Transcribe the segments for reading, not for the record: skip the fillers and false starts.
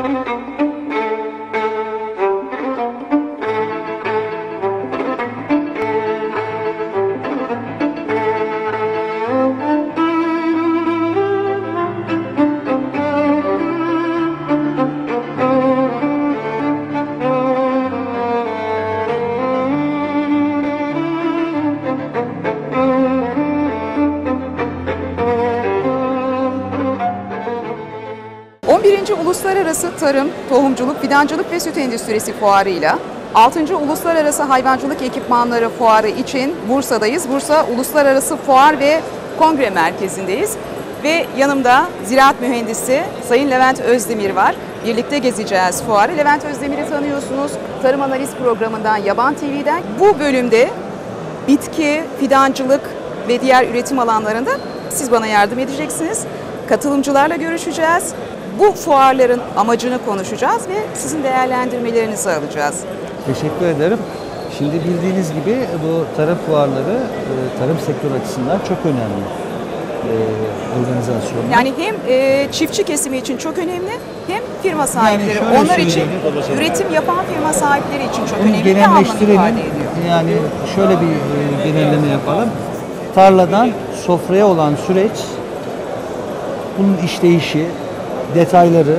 Uluslararası Tarım, Tohumculuk, Fidancılık ve Süt Endüstrisi Fuarı'yla 6. Uluslararası Hayvancılık Ekipmanları Fuarı için Bursa'dayız. Bursa Uluslararası Fuar ve Kongre Merkezi'ndeyiz. Ve yanımda ziraat mühendisi Sayın Levent Özdemir var. Birlikte gezeceğiz fuarı. Levent Özdemir'i tanıyorsunuz. Tarım Analiz Programı'ndan, Yaban TV'den. Bu bölümde bitki, fidancılık ve diğer üretim alanlarında siz bana yardım edeceksiniz. Katılımcılarla görüşeceğiz. Bu fuarların amacını konuşacağız ve sizin değerlendirmelerinizi alacağız. Teşekkür ederim. Şimdi bildiğiniz gibi bu tarım fuarları tarım sektörü açısından çok önemli organizasyonlar. Yani hem çiftçi kesimi için çok önemli hem firma sahipleri. Yani onlar için, üretim yapan firma sahipleri için çok önemli. Genelleştirelim. Yani şöyle bir genelleme yapalım. Tarladan sofraya olan süreç, bunun işleyişi, detayları,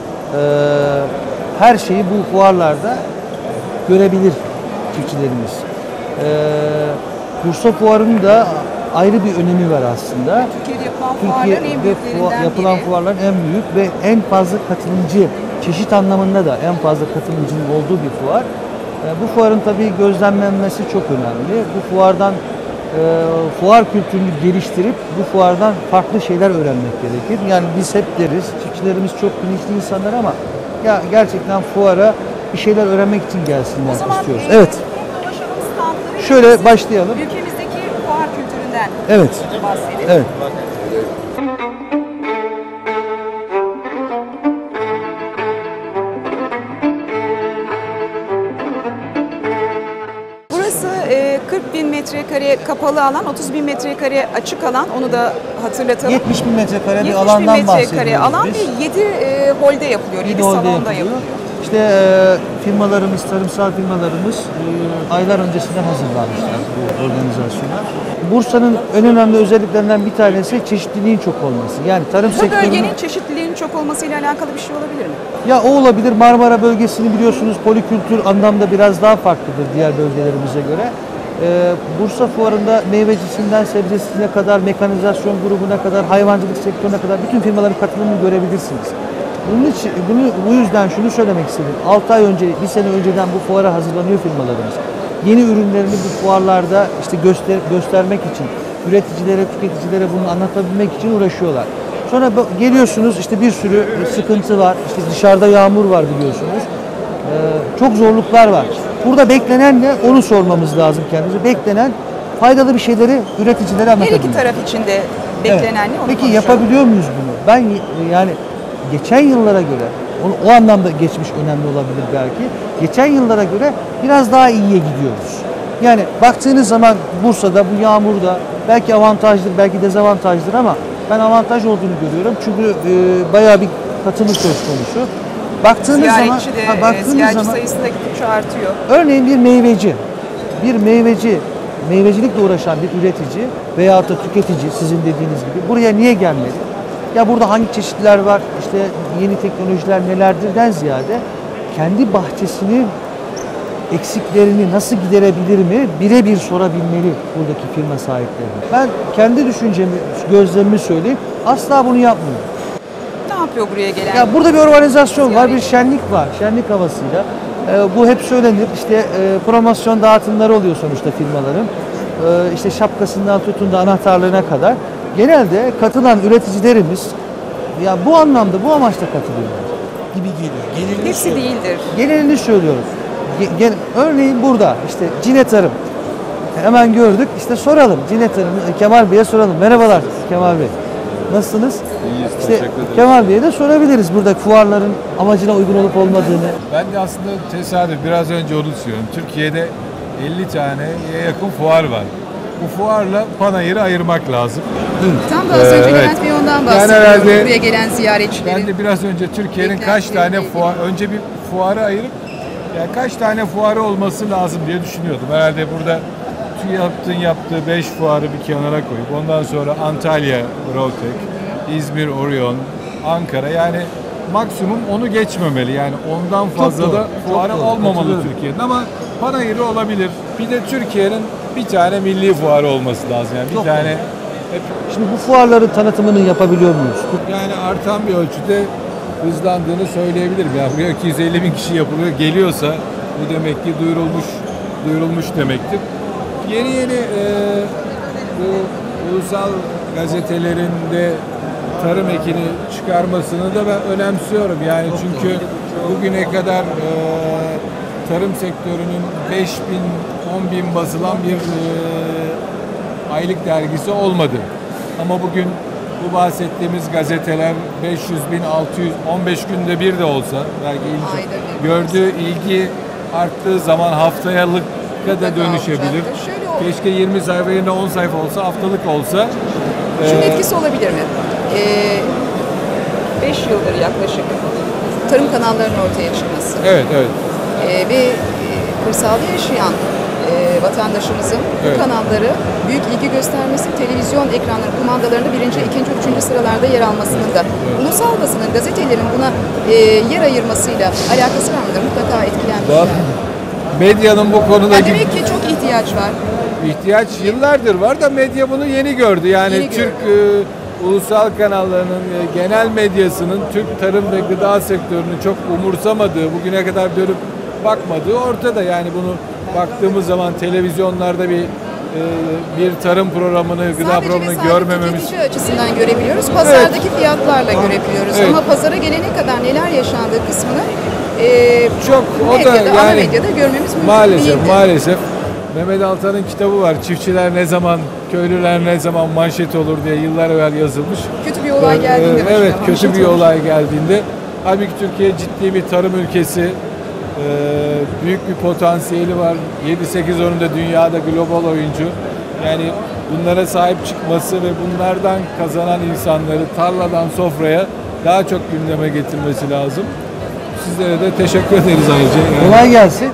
her şeyi bu fuarlarda görebilir çiftçilerimiz. Bursa Fuarı'nın da ayrı bir önemi var aslında. Türkiye'de yapılan fuarların en büyük ve en fazla katılımcı, çeşit anlamında da en fazla katılımcının olduğu bir fuar. Bu fuarın tabii gözlemlenmesi çok önemli. Bu fuardan fuar kültürünü geliştirip bu fuardan farklı şeyler öğrenmek gerekir. Yani biz hep deriz, çiftçilerimiz çok bilinçli insanlar ama ya gerçekten fuara bir şeyler öğrenmek için gelsinler istiyoruz. Evet. Şöyle başlayalım. Ülkemizdeki fuar kültüründen bahsedelim. Evet. Burası 40.000 metrekare kapalı alan, 30.000 metrekare açık alan, onu da hatırlatalım. 70.000 metrekare bir alandan bahsediyoruz alan ve 7 holde yapılıyor, 7 salonda yapılıyor. İşte firmalarımız, tarımsal firmalarımız aylar öncesinden hazırlanmışlar bu organizasyona. Bursa'nın en önemli özelliklerinden bir tanesi çeşitliliğin çok olması. Yani tarım sektörünün... Bu bölgenin çeşitliliğinin çok olmasıyla alakalı bir şey olabilir mi? Ya o olabilir. Marmara bölgesini biliyorsunuz polikültür anlamda biraz daha farklıdır diğer bölgelerimize göre. Bursa Fuarı'nda meyvecisinden sebzesine kadar, mekanizasyon grubuna kadar, hayvancılık sektörüne kadar bütün firmaların katılımını görebilirsiniz. Bu yüzden şunu söylemek istedim. 6 ay önce, bir sene önceden bu fuara hazırlanıyor firmalarımız. Yeni ürünlerini bu fuarlarda işte göstermek için, üreticilere, tüketicilere bunu anlatabilmek için uğraşıyorlar. Sonra geliyorsunuz işte bir sürü sıkıntı var. İşte dışarıda yağmur var biliyorsunuz. Çok zorluklar var. Burada beklenen ne? Onu sormamız lazım kendimize. Beklenen faydalı bir şeyleri üreticilere anlatabilmek. Her iki taraf için de beklenen ne? Peki yapabiliyor muyuz bunu? Ben yani geçen yıllara göre, o anlamda geçmiş önemli olabilir belki. Geçen yıllara göre biraz daha iyiye gidiyoruz. Yani baktığınız zaman Bursa'da bu yağmurda belki avantajdır, belki dezavantajdır ama ben avantaj olduğunu görüyorum. Çünkü bayağı bir katılım söz konusu. Baktığınız ziyaretçi sayısı da gittikçe artıyor. Örneğin bir meyvecilikle uğraşan bir üretici veyahut da tüketici sizin dediğiniz gibi buraya niye gelmeli? Ya burada hangi çeşitler var, işte yeni teknolojiler nelerdirden ziyade kendi bahçesinin eksiklerini nasıl giderebilir mi birebir sorabilmeli buradaki firma sahipleri. Ben kendi düşüncemi, gözlemimi söyleyeyim, asla bunu yapmıyor. Ne yapıyor buraya gelen? Ya burada bir organizasyon var, bir şenlik var, şenlik havasıyla. Bu hep söylenir, işte promosyon dağıtımları oluyor sonuçta firmaların. İşte şapkasından tutun da anahtarlığına kadar. Genelde katılan üreticilerimiz ya bu anlamda, bu amaçla katılıyorlar gibi geliyor. Hepsi değildir. Genelini söylüyoruz. Örneğin burada işte Cine Tarım. Hemen gördük. İşte soralım. Cine Tarım, Kemal Bey'e soralım. Merhabalar Kemal Bey. Nasılsınız? İyiyiz, işte teşekkür ederim. Kemal Bey'e de sorabiliriz burada fuarların amacına uygun olup olmadığını. Ben de aslında tesadüf biraz önce onu söylüyorum. Türkiye'de 50 taneye yakın fuar var. bu fuarla panayırı ayırmak lazım. Tam da az önce Evet. Levent Bey ondan bahsediyor. herhalde- Buraya gelen ziyaretçilerin. Ben de biraz önce Türkiye'nin kaç Beklentilerle tane ilgili. önce bir fuarı ayırıp yani kaç tane fuarı olması lazım diye düşünüyordum. Herhalde burada TÜYAP'ın yaptığı 5 fuarı bir kenara koyup ondan sonra Antalya Rotek, İzmir Orion, Ankara yani maksimum onu geçmemeli. Yani ondan fazla doğru, da çok fuarı doğru. olmamalı Katılıyorum. Türkiye'nin ama panayırı olabilir. Bir de Türkiye'nin bir tane milli fuarı olması lazım. Yani bir Çok tane hep Şimdi bu fuarların tanıtımını yapabiliyor muyuz? yani artan bir ölçüde hızlandığını söyleyebilirim. Yani buraya 250 bin kişi yapılıyor. Geliyorsa bu demek ki duyurulmuş demektir. Yeni bu ulusal gazetelerinde tarım ekini çıkarmasını da ben önemsiyorum. Yani çünkü bugüne kadar tarım sektörünün 5 bin, 10 bin basılan bir aylık dergisi olmadı. Ama bugün bu bahsettiğimiz gazeteler 500 bin, 600, 15 günde bir de olsa belki Ayda bir. gördüğü ilgi arttığı zaman haftayalık da Mutlaka dönüşebilir. olacaktır. Şöyle olur. Keşke 20 sayfa yerine 10 sayfa olsa, haftalık olsa. Şunun Ee, etkisi olabilir mi? 5 yıldır yaklaşık tarım kanallarının ortaya çıkması Evet, evet. ve kırsalda yaşayan vatandaşımızın bu Evet. kanalları büyük ilgi göstermesi, televizyon ekranları kumandalarında 1., 2., 3. sıralarda yer almasının da ulusal basının, gazetelerin buna yer ayırmasıyla alakası var mıdır? Mutlaka etkilenmişler. Medyanın bu konudaki Yani demek ki çok ihtiyaç var. ihtiyaç yıllardır var da medya bunu yeni gördü. Yani Yeni Türk ulusal kanallarının genel medyasının Türk tarım ve gıda sektörünü çok umursamadığı, bugüne kadar dönüp bakmadığı ortada. Yani bunu baktığımız zaman televizyonlarda bir tarım programını, gıda Sadece programını ve sadece görmememiz tüketici açısından görebiliyoruz. Pazardaki fiyatlarla görebiliyoruz. Evet. Ama pazara gelene kadar neler yaşandığı kısmını çok o da medyada, ana yani medyada görmemiz mümkün maalesef değildi. maalesef Mehmet Altan'ın kitabı var. Çiftçiler ne zaman, köylüler ne zaman manşet olur diye yıllar evvel yazılmış. Kötü bir olay geldiğinde başına Evet, kötü manşet bir olur. olay geldiğinde. Halbuki Türkiye ciddi bir tarım ülkesi. Büyük bir potansiyeli var. 7-8 önünde dünyada global oyuncu. Yani bunlara sahip çıkması ve bunlardan kazanan insanları tarladan sofraya daha çok gündeme getirmesi lazım. Sizlere de teşekkür ederiz ayrıca. Yani Kolay gelsin.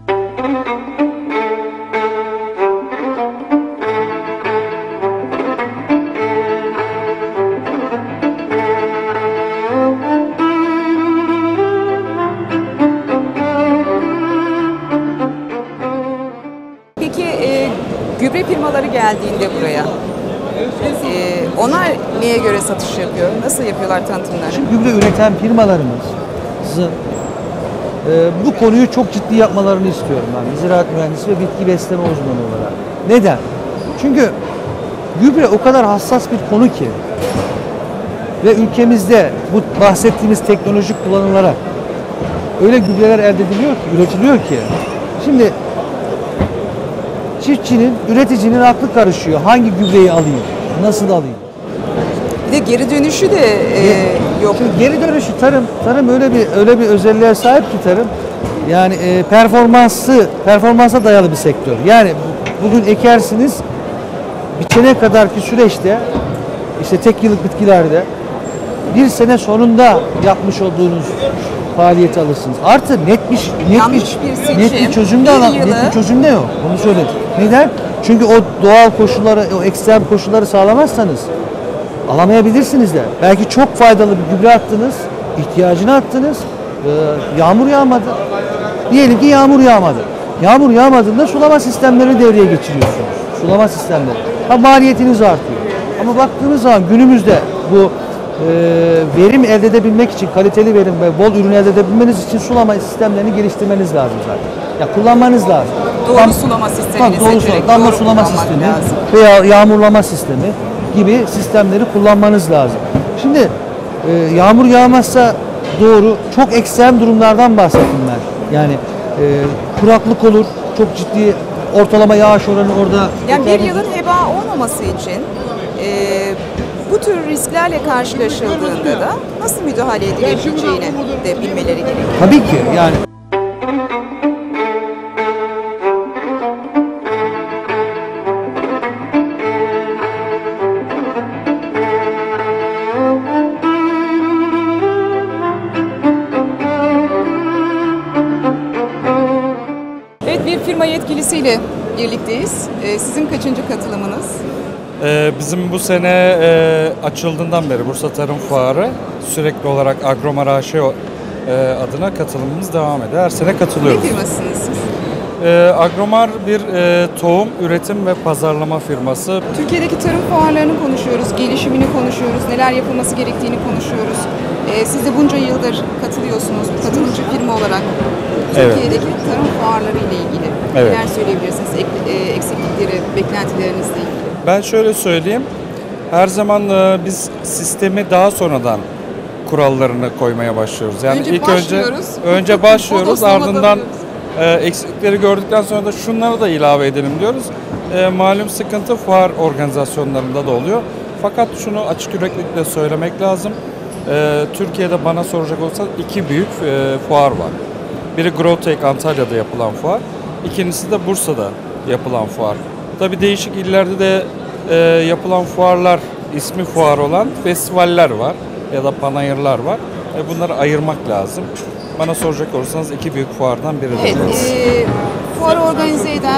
Peki gübre firmaları geldiğinde buraya onlar neye göre satış yapıyor? Nasıl yapıyorlar tanıtımları? Şimdi gübre üreten firmalarımızın bu konuyu çok ciddi yapmalarını istiyorum ben. Ziraat mühendisi ve bitki besleme uzmanı olarak. Neden? Çünkü gübre o kadar hassas bir konu ki ve ülkemizde bu bahsettiğimiz teknoloji kullanılarak öyle gübreler elde ediliyor ki, üretiliyor ki. Şimdi çiftçinin, üreticinin aklı karışıyor. Hangi gübreyi alayım? Nasıl alayım? Bir de geri dönüşü de yok. Şimdi geri dönüşü tarım öyle bir özelliğe sahip ki tarım. Yani performansa dayalı bir sektör. Yani bugün ekersiniz, biçene kadarki süreçte işte tek yıllık bitkilerde bir sene sonunda yapmış olduğunuz faaliyeti alırsınız. Artı net Yanlış bir seçim, bir çözüm de bir net yılı- bir çözüm de yok. Onu söyleyeyim. Neden? Çünkü o doğal koşulları, o ekstrem koşulları sağlamazsanız alamayabilirsiniz de. Belki çok faydalı bir gübre attınız, ihtiyacını attınız, yağmur yağmadı. Diyelim ki yağmur yağmadı. Yağmur yağmadığında sulama sistemlerini devreye geçiriyorsunuz. Sulama sistemleri. Ha, maliyetiniz artıyor. Ama baktığınız zaman günümüzde bu verim elde edebilmek için, kaliteli verim ve bol ürün elde edebilmeniz için sulama sistemlerini geliştirmeniz lazım zaten. Ya kullanmanız lazım. Doğru sulama sistemini Doğru seçerek damla doğru sulama kullanmak sistemi lazım. veya yağmurlama sistemi gibi sistemleri kullanmanız lazım. Şimdi yağmur yağmazsa doğru çok ekstrem durumlardan bahsettim ben. Yani kuraklık olur, çok ciddi ortalama yağış oranı orada. Yani bir yılın heba olmaması için bu tür risklerle karşılaşıldığında da nasıl müdahale edilebileceğini de bilmeleri gerekiyor. Tabii ki yani. firma yetkilisiyle birlikteyiz. Sizin kaçıncı katılımınız? Bizim bu sene açıldığından beri Bursa Tarım Fuarı sürekli olarak Agromar AŞ adına katılımımız devam ediyor. Her sene Ne katılıyoruz. firmasınız siz? Agromar bir tohum üretim ve pazarlama firması. Türkiye'deki tarım fuarlarını konuşuyoruz, gelişimini konuşuyoruz, neler yapılması gerektiğini konuşuyoruz. Siz de bunca yıldır katılıyorsunuz, katılımcı firma olarak. Evet. Türkiye'deki tarım fuarları ile ilgili Evet. neler söyleyebilirsiniz? Eksiklikleri, beklentilerinizle ilgili. Ben şöyle söyleyeyim. Her zaman biz sistemi daha sonradan kurallarını koymaya başlıyoruz. Yani Önce ilk başlıyoruz. önce başlıyoruz, Bodoslamadan ardından alıyoruz. eksiklikleri gördükten sonra da şunları da ilave edelim diyoruz. Malum sıkıntı fuar organizasyonlarında da oluyor. Fakat şunu açık yüreklilikle söylemek lazım. Türkiye'de bana soracak olsan iki büyük fuar var. Biri Growtech Antalya'da yapılan fuar, ikincisi de Bursa'da yapılan fuar. Tabii değişik illerde de yapılan fuarlar, ismi fuar olan festivaller var ya da panayırlar var. Bunları ayırmak lazım. Bana soracak olursanız iki büyük fuardan biri. Evet, fuarı organize eden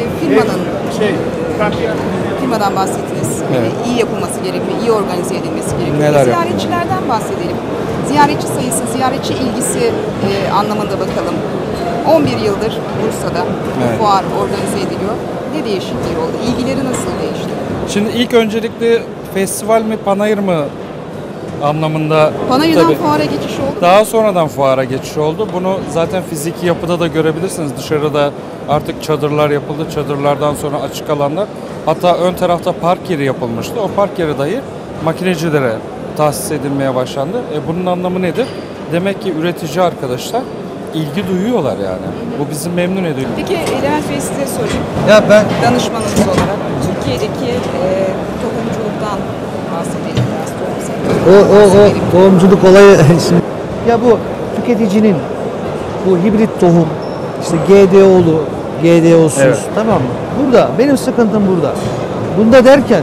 firmadan bahsettiniz. Evet. İyi yapılması gerekiyor, iyi organize edilmesi gerekiyor. Neler yapıyor? Ziyaretçilerden bahsedelim. Ziyaretçi sayısı, ziyaretçi ilgisi anlamında bakalım. 11 yıldır Bursa'da bu Evet. fuar organize ediliyor. Ne değişikliği oldu? İlgileri nasıl değişti? Şimdi ilk öncelikle festival mi panayır mı anlamında Panayır'dan tabii fuara geçiş oldu mu? daha sonradan fuara geçiş oldu. Bunu zaten fiziki yapıda da görebilirsiniz. Dışarıda artık çadırlar yapıldı. Çadırlardan sonra açık alanlar. Hatta ön tarafta park yeri yapılmıştı. O park yeri dahi makinecilere tahsis edilmeye başlandı. Bunun anlamı nedir? Demek ki üretici arkadaşlar ilgi duyuyorlar yani. Bu bizi memnun ediyor. Peki Levent Bey size sorayım. Ya ben Danışmanınız olarak Türkiye'deki tohumculuktan bahsedelim biraz. Tohum sektörü. o tohumculuk olayı şimdi ya bu tüketicinin bu hibrit tohum işte GDO'lu, GDO'suz Evet. tamam mı? Burada benim sıkıntım burada. Bunda derken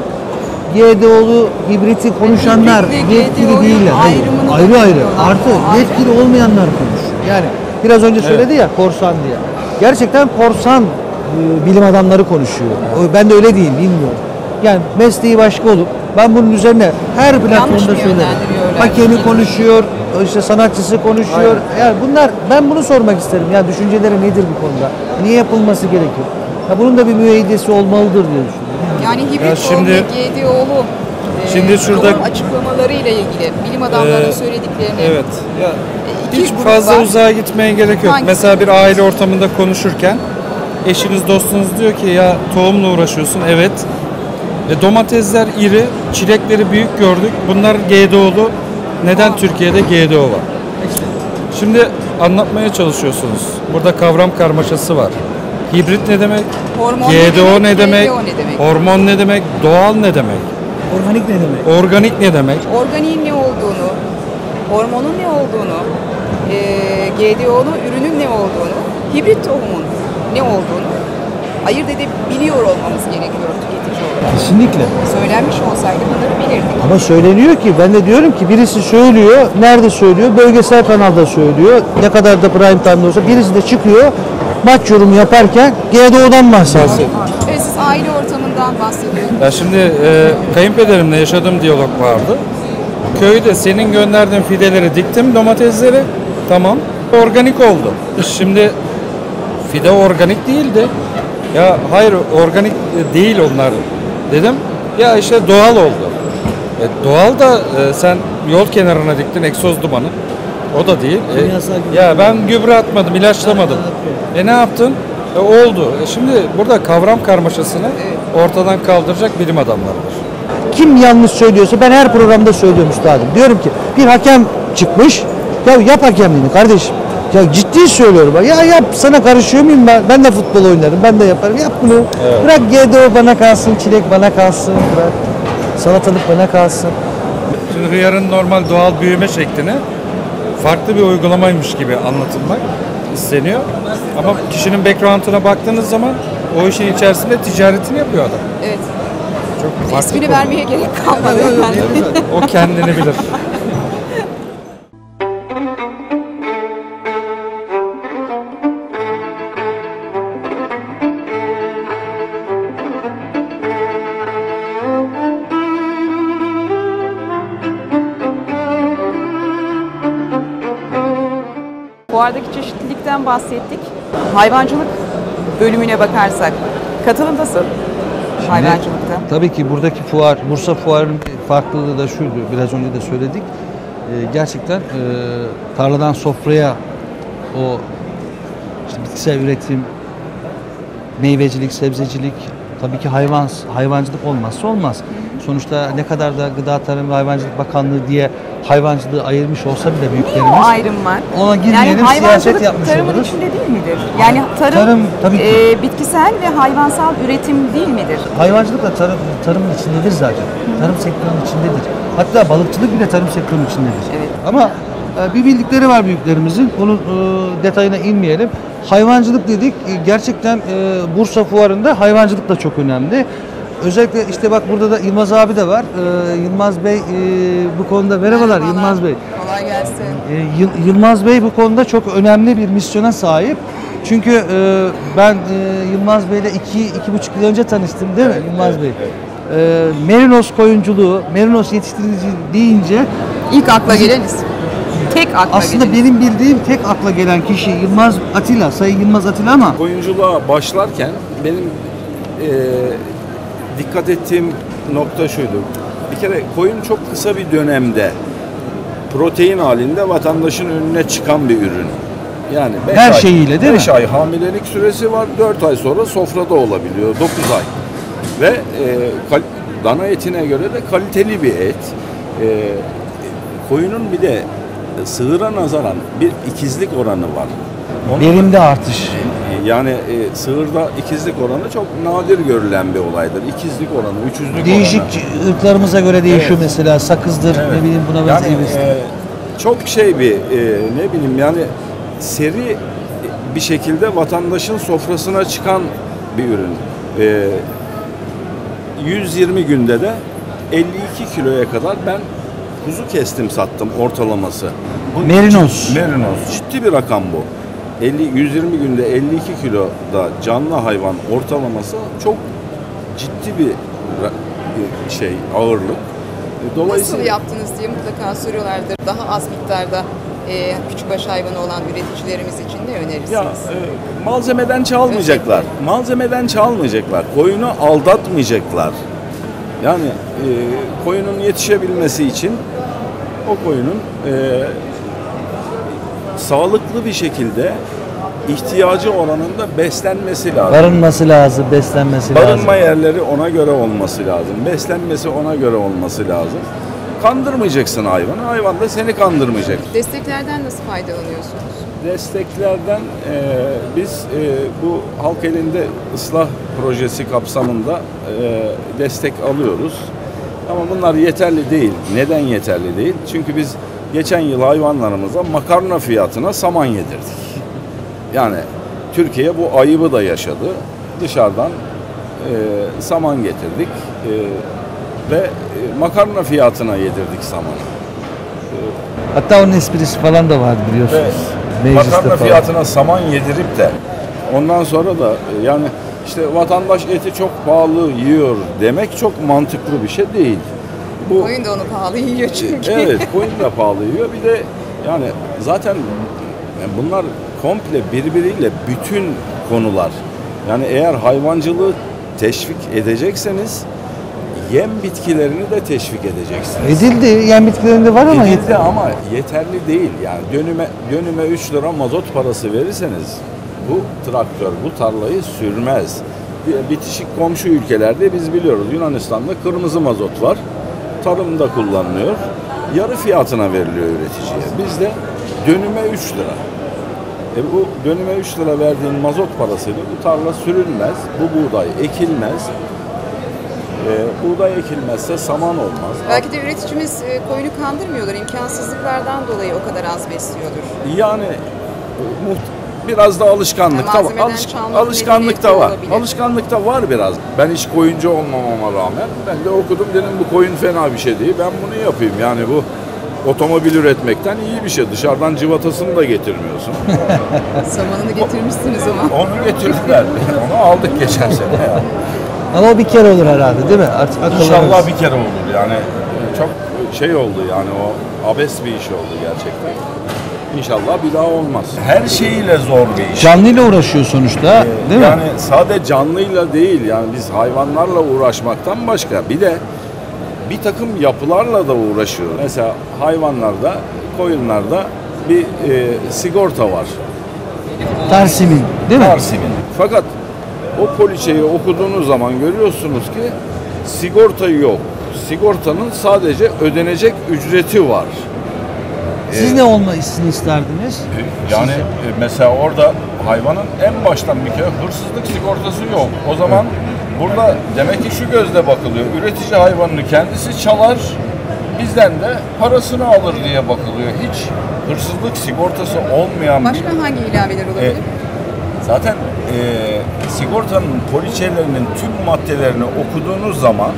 GDO'lu hibriti konuşanlar Hibrit ve yetkili GDO'yu değiller. Hayır, ayrımını ayrı ayrı. yapıyorlar. Artı Ayrı. yetkili olmayanlar konuşuyor. Yani biraz önce söyledi ya korsan diye. Gerçekten korsan bilim adamları konuşuyor. Ben de öyle değil, bilmiyorum. Yani mesleği başka olup ben bunun üzerine her platformda mı söylerim. yönlendiriyorlar? Hakemi konuşuyor, işte sanatçısı konuşuyor. Yani bunlar ben bunu sormak isterim. Ya düşünceleri nedir bu konuda? Niye yapılması gerekiyor? Ya bunun da bir müeyyidesi olmalıdır diye düşünüyorum. Yani hibrit Ya tohum şimdi- ve GDO'lu Şimdi şurada- tohum açıklamalarıyla ilgili bilim adamlarının söylediklerini Evet. Ya İki hiç grup fazla var. uzağa gitmeye gerek yok. Hangisi? Mesela bir aile ortamında konuşurken eşiniz dostunuz diyor ki ya tohumla uğraşıyorsun. Evet. Domatesler iri, çilekleri büyük gördük. Bunlar GDO'lu. Neden Türkiye'de GDO var? Şimdi anlatmaya çalışıyorsunuz. Burada kavram karmaşası var. Hibrit ne demek? Hormon GDO ne demek? GDO ne demek? Hormon ne demek? Doğal ne demek? Organik ne demek? Organik ne demek? Organiğin ne olduğunu, hormonun ne olduğunu, GDO'lu ürünün ne olduğunu, hibrit tohumun ne olduğunu ayırt edebiliyor olmamız gerekiyor tüketici olarak. Kesinlikle. Söylenmiş olsaydı bunları bilirdik. Ama söyleniyor ki ben de diyorum ki birisi söylüyor, nerede söylüyor? Bölgesel kanalda söylüyor. Ne kadar da prime time'da olsa birisi de çıkıyor maç yorumu yaparken GDO'dan bahsediyor. Evet, siz aile ortamından bahsediyorsunuz. Ya şimdi kayınpederimle yaşadığım diyalog vardı. Köyde senin gönderdiğin fideleri diktim, domatesleri. Tamam. Organik oldu. Şimdi fide organik değildi. Ya hayır organik değil onlar dedim. Ya işte doğal oldu. Doğal da sen yol kenarına diktin egzoz dumanı. O da değil. Ya ben gübre atmadım, ilaçlamadım. Ne yaptın? Oldu. Şimdi burada kavram karmaşasını ortadan kaldıracak bilim adamlarıdır. Kim yanlış söylüyorsa ben her programda söylüyorum üstadım. Diyorum ki bir hakem çıkmış. Ya yap hakemliğini kardeşim. Ya ciddi söylüyorum. Ya yap, sana karışıyor muyum ben? Ben de futbol oynarım. Ben de yaparım. Yap bunu. Evet. Bırak GDO bana kalsın, çilek bana kalsın. Bırak salatalık bana kalsın. Şimdi hıyarın normal doğal büyüme şeklini farklı bir uygulamaymış gibi anlatılmak isteniyor. Ama kişinin background'ına baktığınız zaman o işin içerisinde ticaretini yapıyor adam. Evet. Çok farklı. İsmini konu. vermeye gerek kalmadı efendim. O kendini bilir. fuardaki çeşitlilikten bahsettik. Hayvancılık bölümüne bakarsak katılım nasıl hayvancılıkta? Tabii ki buradaki fuar, Bursa Fuarı'nın farklılığı da şuydu, biraz önce de söyledik. Gerçekten tarladan sofraya o işte bitkisel üretim, meyvecilik, sebzecilik, tabii ki hayvancılık olmazsa olmaz. Sonuçta ne kadar da Gıda Tarım ve Hayvancılık Bakanlığı diye hayvancılığı ayırmış olsa bile büyüklerimiz. O ayrım var. Ona girmeyelim, yani siyaset yapmış tarımın oluruz. içinde değil midir? Yani Tarım, tabii ki. Bitkisel ve hayvansal üretim değil midir? Hayvancılık da tarımın içindedir zaten. Tarım sektörünün içindedir. Hatta balıkçılık bile tarım sektörünün içindedir. Evet. Ama bir bildikleri var büyüklerimizin. Onun detayına inmeyelim. Hayvancılık dedik. Gerçekten Bursa Fuarı'nda hayvancılık da çok önemli. Özellikle işte bak burada da Yılmaz abi de var. Yılmaz Bey bu konuda merhabalar Yılmaz Bey. Kolay gelsin. Yılmaz Bey bu konuda çok önemli bir misyona sahip. Çünkü ben Yılmaz Bey'le 2,5 yıl önce tanıştım değil mi Yılmaz Bey? Merinos koyunculuğu, Merinos yetiştiriciliği deyince İlk akla geleniz. Tek akla aslında geleniz. benim bildiğim tek akla gelen kişi Yılmaz Atilla, Sayın Yılmaz Atilla ama Koyunculuğa başlarken benim dikkat ettiğim nokta şuydu. Bir kere koyun çok kısa bir dönemde protein halinde vatandaşın önüne çıkan bir ürün. Yani Her şeyiyle değil mi? 5 ay hamilelik süresi var, 4 ay sonra sofrada olabiliyor, 9 ay. Ve dana etine göre de kaliteli bir et. Koyunun bir de sığıra nazaran bir ikizlik oranı var. verimde artış. Yani sığırda ikizlik oranı çok nadir görülen bir olaydır. İkizlik oranı, üçüzlük Değişik oranı. ırklarımıza göre değişiyor Evet. mesela sakızdır Evet. ne bileyim buna Yani benzer bir çok şey bir ne bileyim yani seri bir şekilde vatandaşın sofrasına çıkan bir ürün. 120 günde de 52 kiloya kadar ben kuzu kestim sattım ortalaması. Merinos. Merinos. Ciddi bir rakam bu. 120 günde 52 kiloda canlı hayvan ortalaması çok ciddi bir şey ağırlık. Nasıl yaptınız diye mutlaka soruyorlardır. Daha az miktarda küçükbaş hayvanı olan üreticilerimiz için ne önerirsiniz? Ya malzemeden çalmayacaklar. Malzemeden çalmayacaklar. Koyunu aldatmayacaklar. Yani koyunun yetişebilmesi için o koyunun sağlıklı bir şekilde ihtiyacı oranında beslenmesi lazım. Barınması lazım, beslenmesi lazım. Barınma yerleri ona göre olması lazım. Beslenmesi ona göre olması lazım. Kandırmayacaksın hayvanı. Hayvan da seni kandırmayacak. Desteklerden nasıl faydalanıyorsunuz? Desteklerden biz bu halk elinde ıslah projesi kapsamında destek alıyoruz. Ama bunlar yeterli değil. Neden yeterli değil? Çünkü biz geçen yıl hayvanlarımıza makarna fiyatına saman yedirdik. Yani Türkiye bu ayıbı da yaşadı. Dışarıdan saman getirdik ve makarna fiyatına yedirdik samanı. Hatta onun esprisi falan da var biliyorsunuz. Evet. Mecliste Makarna falan. fiyatına saman yedirip de ondan sonra da yani işte vatandaş eti çok pahalı yiyor demek çok mantıklı bir şey değil. Bu Koyun da onu pahalı yiyor çünkü. evet, koyun da pahalı yiyor. Bir de yani zaten bunlar komple birbiriyle bütün konular. Yani eğer hayvancılığı teşvik edecekseniz yem bitkilerini de teşvik edeceksiniz. Edildi. Yem bitkilerinde var ama Edildi ama yeterli değil. Yani dönüme 3 lira mazot parası verirseniz bu traktör bu tarlayı sürmez. Bitişik komşu ülkelerde biz biliyoruz. Yunanistan'da kırmızı mazot var. Tarımda kullanılıyor. Yarı fiyatına veriliyor üreticiye. Bizde dönüme 3 lira. Bu dönüme 3 lira verdiğin mazot parasıyla bu tarla sürülmez. Bu buğday ekilmez. Buğday ekilmezse saman olmaz. Belki de üreticimiz koyunu kandırmıyordur. İmkansızlıklardan dolayı o kadar az besliyordur. Yani biraz da alışkanlıkta var. Malzemeden çalmak Alışkanlıkta medeniyeti var. olabilir. Alışkanlıkta var biraz. Ben hiç koyuncu olmamama rağmen ben de okudum dedim bu koyun fena bir şey değil. Ben bunu yapayım. Yani bu otomobil üretmekten iyi bir şey. Dışarıdan cıvatasını da getirmiyorsun. Samanını getirmişsiniz ama. Onu getirdiler. Onu aldık geçen sene. Yani. Ama o bir kere olur herhalde değil mi? Artık İnşallah akıllarız. bir kere olur. Yani çok şey oldu yani o abes bir iş oldu gerçekten. İnşallah bir daha olmaz. Her şeyiyle zor bir iş. Canlıyla uğraşıyor sonuçta, değil mi? Yani sadece canlıyla değil, yani biz hayvanlarla uğraşmaktan başka bir de bir takım yapılarla da uğraşıyoruz. Mesela hayvanlarda, koyunlarda bir sigorta var. Tarsimin, değil mi? Tarsimin. Fakat o poliçeyi okuduğunuz zaman görüyorsunuz ki sigorta yok. Sigortanın sadece ödenecek ücreti var. Siz ne olmasını isterdiniz? Yani mesela orada hayvanın en baştan bir kere hırsızlık sigortası yok. O zaman burada demek ki şu gözle bakılıyor. Üretici hayvanını kendisi çalar, bizden de parasını alır diye bakılıyor. Hiç hırsızlık sigortası olmayan Başka hangi ilaveler olabilir? zaten sigortanın poliçelerinin tüm maddelerini okuduğunuz zaman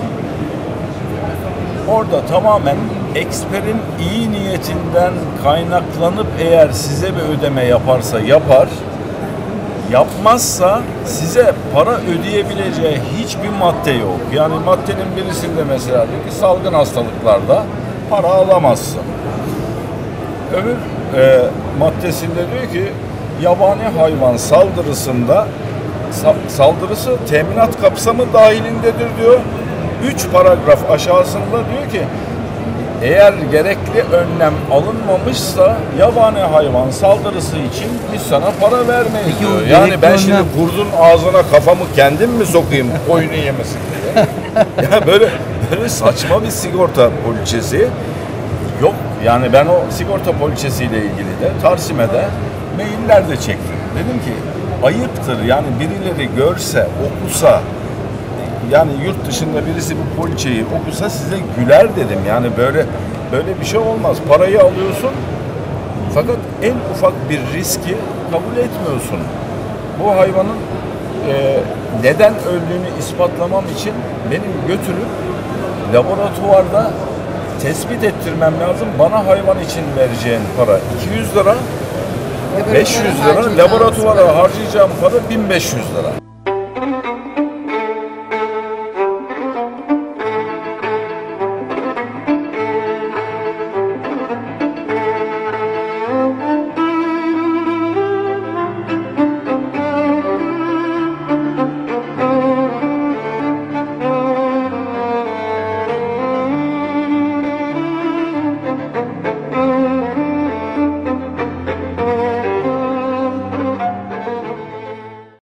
orada tamamen eksperin iyi niyetinden kaynaklanıp eğer size bir ödeme yaparsa yapar, yapmazsa size para ödeyebileceği hiçbir madde yok. Yani maddenin birisinde mesela diyor ki salgın hastalıklarda para alamazsın. Öbür maddesinde diyor ki yabani hayvan saldırısında saldırısı teminat kapsamı dahilindedir diyor. 3 paragraf aşağısında diyor ki eğer gerekli önlem alınmamışsa yabani hayvan saldırısı için biz sana para vermeyiz Peki diyor. o Yani gerekli ben şimdi önlem- kurdun ağzına kafamı kendim mi sokayım koyunu yemesin diye. Ya böyle saçma bir sigorta poliçesi yok. Yani ben o sigorta poliçesiyle ilgili de Tarsim'e mailler de çektim. Dedim ki ayıptır yani birileri görse, okusa, yani yurt dışında birisi bu poliçeyi okusa size güler dedim. Yani böyle bir şey olmaz. Parayı alıyorsun fakat en ufak bir riski kabul etmiyorsun. Bu hayvanın neden öldüğünü ispatlamam için benim götürüp laboratuvarda tespit ettirmem lazım. Bana hayvan için vereceğin para 200 lira, 500 lira, laboratuvara harcayacağım para 1500 lira.